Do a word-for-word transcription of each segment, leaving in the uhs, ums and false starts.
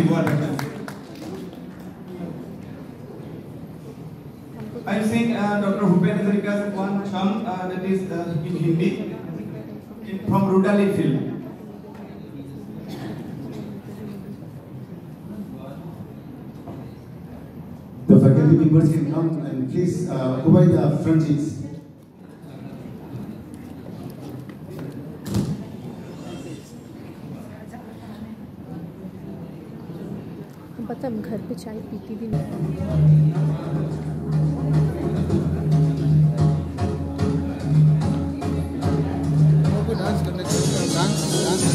what happens. I think uh, Doctor Bhupen has requested one song uh, that is uh, in Hindi in, from Rudali film. The faculty members can come and please uh, occupy the front seats. पता हम घर पे चाय पीती भी नहीं। Dance करने के लिए dance dance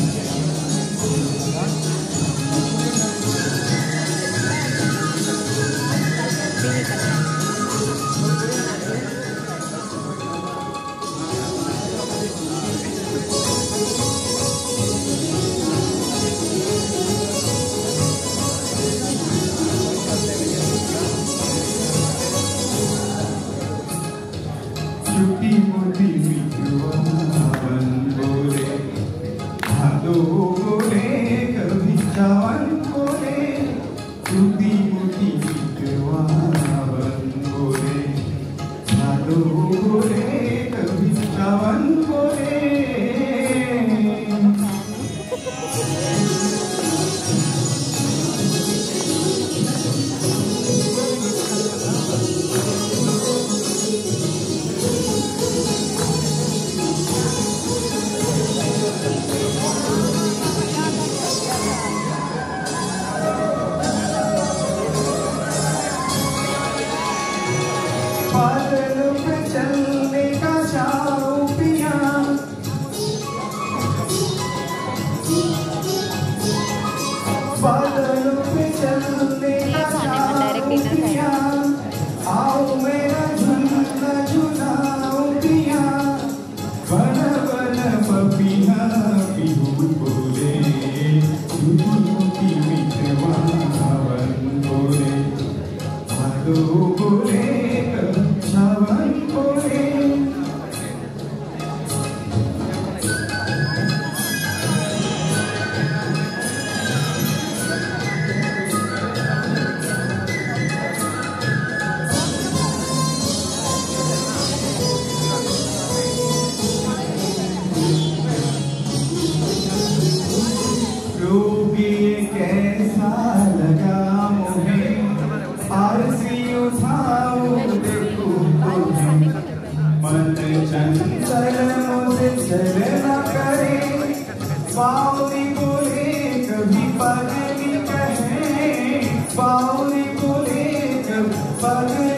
Pauli, Pauli, Pauli, Pauli,